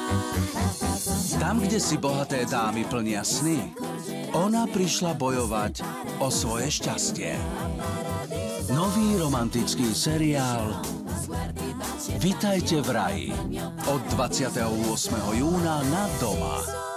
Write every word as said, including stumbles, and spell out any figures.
Tam, kde si bohaté dámy plnia sny, ona prišla bojovať o svoje šťastie. Nový romantický seriál Vitajte v raji od dvadsiateho ôsmeho júna na Doma.